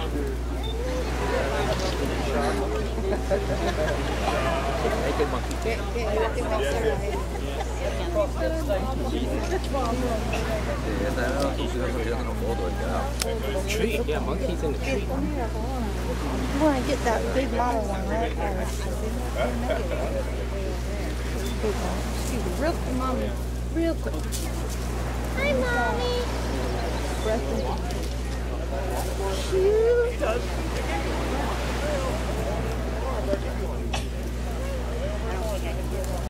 Naked monkey. Tree, yeah, monkeys in the tree. You want to get that big mama one, right? Excuse me, real quick, mommy. Real quick. Hi, mommy. Cute.